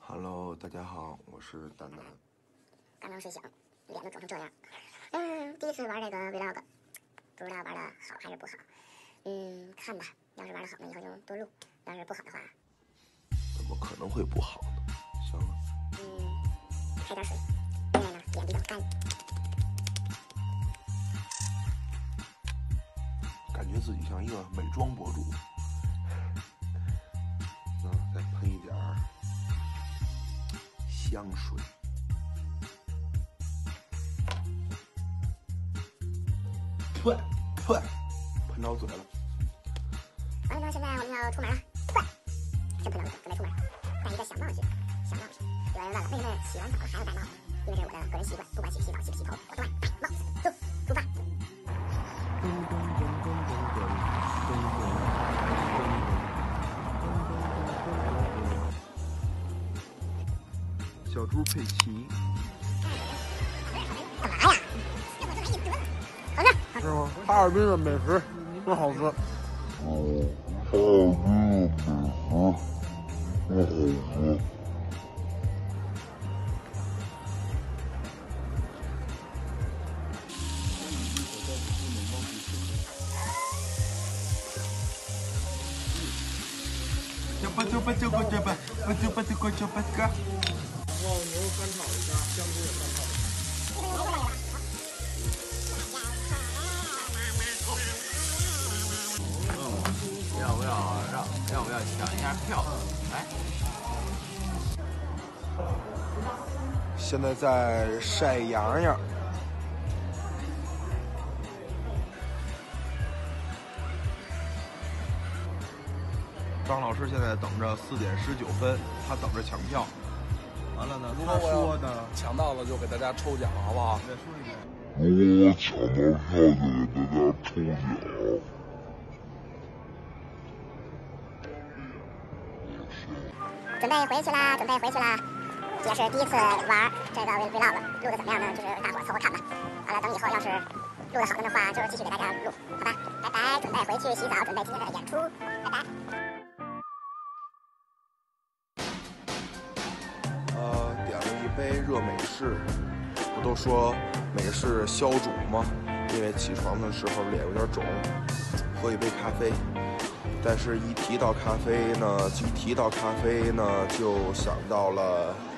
Hello， 大家好，我是蛋蛋。 刚刚睡醒，脸都肿成这样。第一次玩这个 vlog， 不知道玩的好还是不好。看吧，要是玩的好呢，以后就多录；要是不好的话， 怎么可能会不好呢？行了。 开点水，因为呢脸比较干。 感觉自己像一个美妆博主。再喷一点香水。噗，喷到嘴了。 完了，现在我们要出门了。真喷到嘴，准备出门，戴一个小帽子。有人问了，为什么洗完澡还要戴帽子？因为这是我的个人习惯，不管洗澡、洗不洗头，我都爱戴帽子。走，出发。 小猪佩奇。 干嘛呀？好吃。 是吗？哈尔滨的美食真好吃。 然后牛肉翻炒一下，香菇也翻炒一下。 要不要抢一下票？来， 现在在晒羊羊。张老师现在等着4点19分，他等着抢票。完了呢，他说的抢到了就给大家抽奖，好不好？ 再说一遍。 如果我抢到票就给大家抽奖。 准备回去啦！也是第一次玩这个 vlog， 录的怎么样呢？就是大伙凑合看吧。完了，等以后要是录的好的话，就是继续给大家录，好吧？拜拜，准备回去洗澡，准备今天的演出，拜拜。 点了一杯热美式。不都说美式消肿吗？因为起床的时候脸有点肿，喝一杯咖啡。但是一提到咖啡呢，就想到了